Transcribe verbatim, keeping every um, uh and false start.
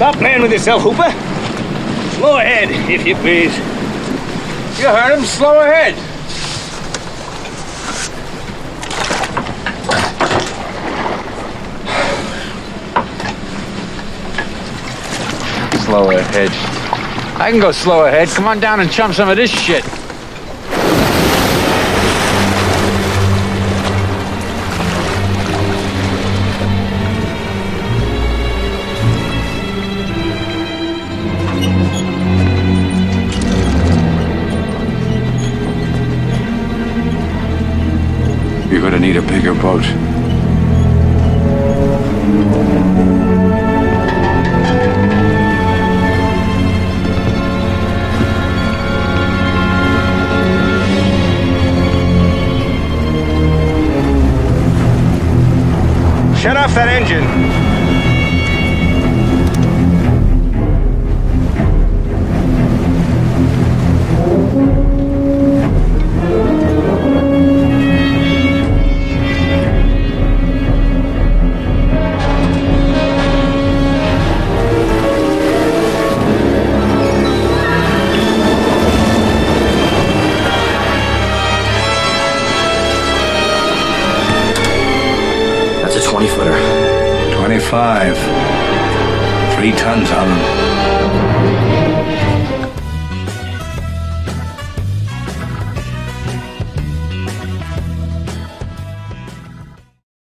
Stop playing with yourself, Hooper. Slow ahead, if you please. You heard him. Slow ahead. Slow ahead. I can go slow ahead. Come on down and chum some of this shit. You're gonna need a bigger boat. Shut off that engine. twenty-footer. twenty-five. Three tons on them.